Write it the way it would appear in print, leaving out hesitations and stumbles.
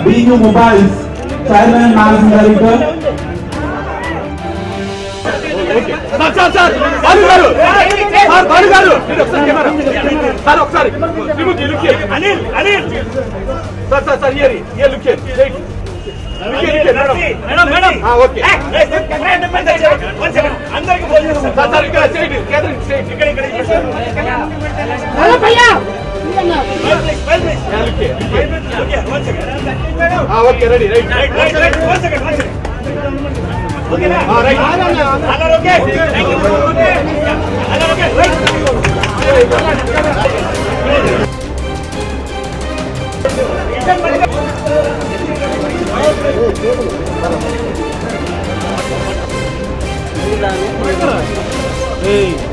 BU Mobiles, Chairman and Managing Director. Okay, ready, right. One second. Okay, all right. All okay. Thank you. Okay. All okay. Right. Hey.